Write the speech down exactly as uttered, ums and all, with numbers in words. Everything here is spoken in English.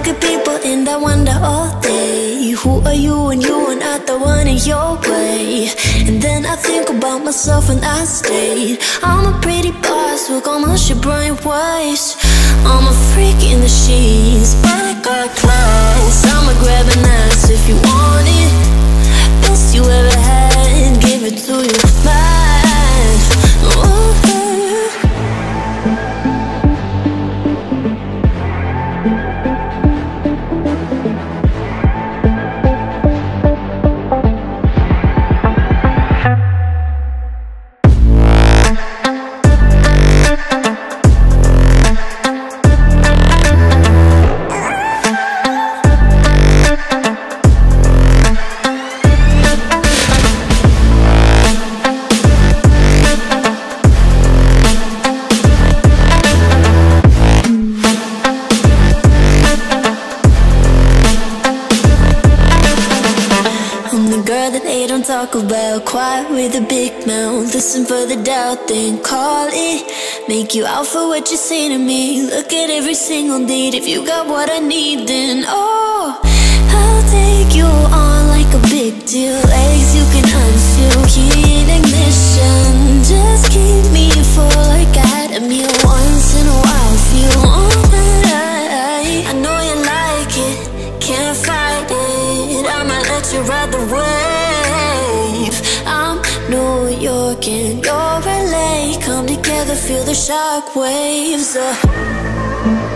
look at people and I wonder all day, who are you when you are not the one in your way? And then I think about myself and I stayed. I'm a pretty boss with almost your brain waves. I'm a freak in the sheets, but I got class. I'ma grab an ass if you want it. Best you ever had, give it to you bad. Ooh. Talk about quiet with a big mouth. Listen for the doubt, then call it. Make you out for what you say to me. Look at every single date. If you got what I need, then oh, I'll take you on like a big deal. Legs you can unseal, key in ignition. Just keep me full like I had a meal once in a while. Feel alright. I know you like it, can't fight it. I'ma let you ride the wave. I'm New York and you're L A. Come together, feel the shock waves. uh.